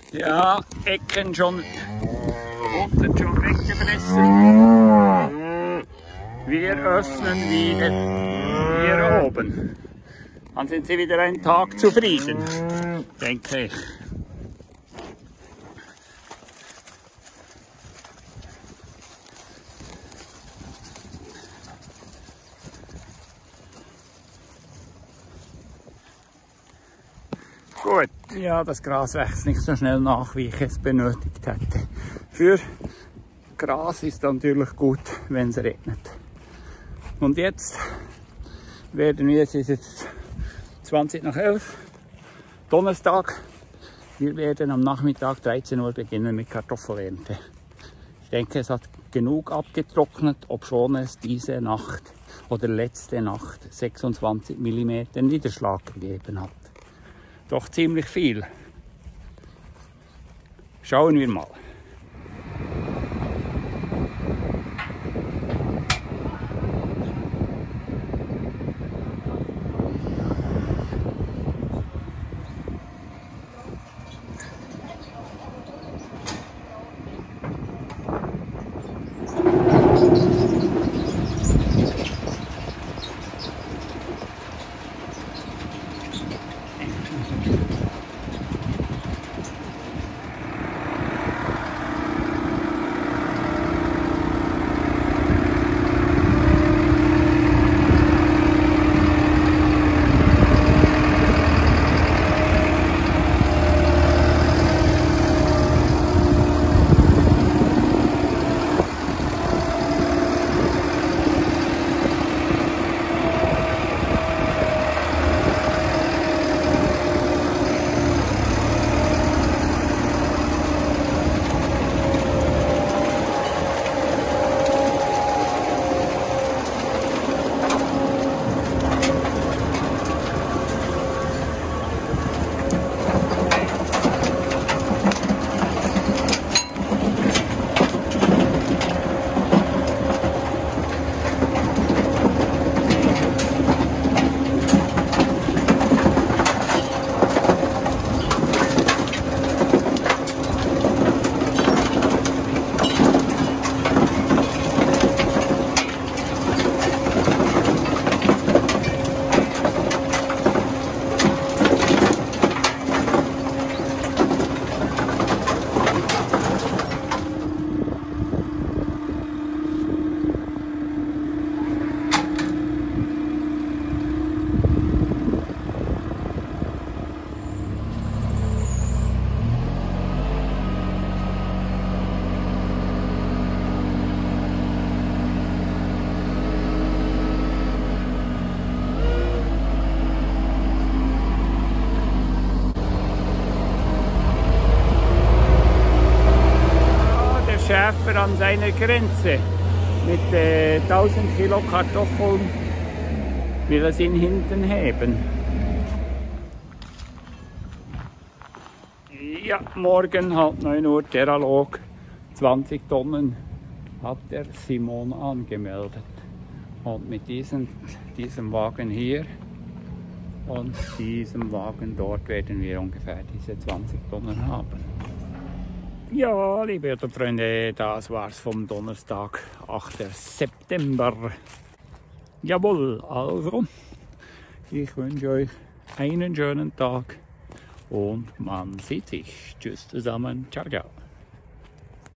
Ja, Ecken schon unten schon weggefressen. Wir öffnen wieder hier oben. Dann sind Sie wieder einen Tag zufrieden, denke ich. Gut, ja, das Gras wächst nicht so schnell nach, wie ich es benötigt hätte. Für Gras ist natürlich gut, wenn es regnet. Und jetzt werden wir, es ist jetzt 20 nach 11, Donnerstag, wir werden am Nachmittag 13 Uhr beginnen mit Kartoffelernte. Ich denke, es hat genug abgetrocknet, obschon es diese Nacht oder letzte Nacht 26 mm Niederschlag gegeben hat. Doch ziemlich viel. Schauen wir mal. Schäfer an seiner Grenze mit 1000 Kilo Kartoffeln will er ihn hinten heben. Ja, morgen halb 9 Uhr Terralog, 20 Tonnen hat der Simon angemeldet. Und mit diesem Wagen hier und diesem Wagen dort werden wir ungefähr diese 20 Tonnen haben. Ja, liebe Freunde, das war's vom Donnerstag, 8. September. Jawohl, also, ich wünsche euch einen schönen Tag und man sieht sich. Tschüss zusammen, ciao, ciao.